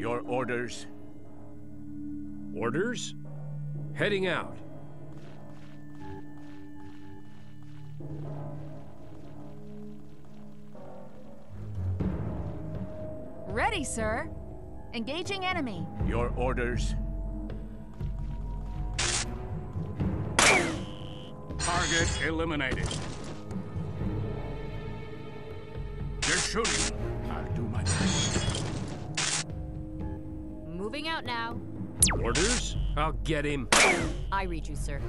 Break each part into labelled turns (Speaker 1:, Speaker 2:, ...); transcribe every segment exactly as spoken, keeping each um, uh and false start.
Speaker 1: Your orders?
Speaker 2: Orders? Heading out.
Speaker 3: Ready, sir. Engaging enemy.
Speaker 1: Your orders?
Speaker 4: Target eliminated. They're shooting. I'll do my best.
Speaker 3: Moving out now.
Speaker 2: Orders? I'll get him.
Speaker 3: I read you, sir.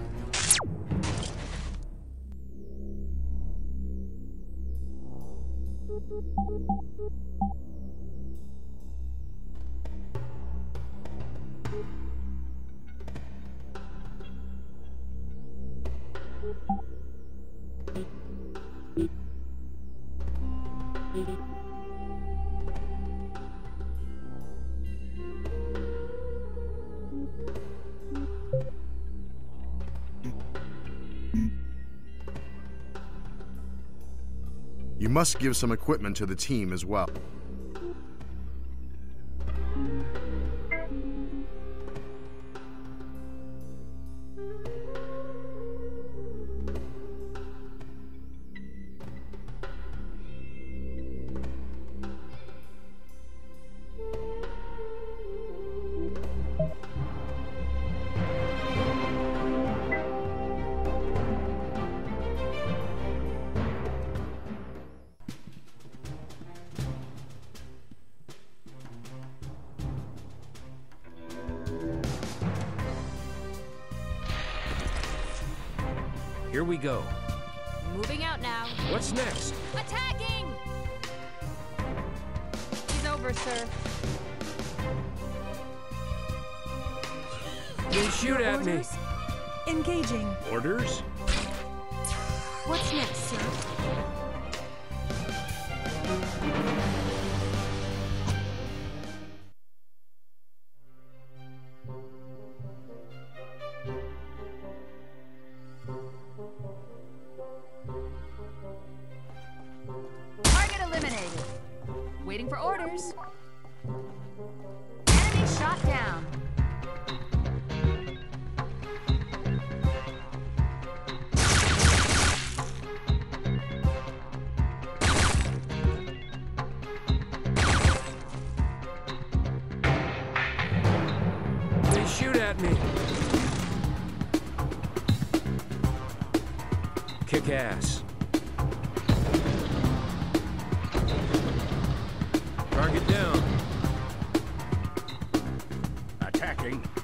Speaker 5: You must give some equipment to the team as well.
Speaker 2: Here we go.
Speaker 3: Moving out now.
Speaker 2: What's next?
Speaker 3: Attacking! He's over, sir.
Speaker 2: You shoot at me.
Speaker 6: Orders? Engaging.
Speaker 2: Orders?
Speaker 6: What's next, sir?
Speaker 3: Target eliminated. Waiting for orders. Enemy shot down.
Speaker 2: They shoot at me. Kick ass. Target down.
Speaker 4: Attacking.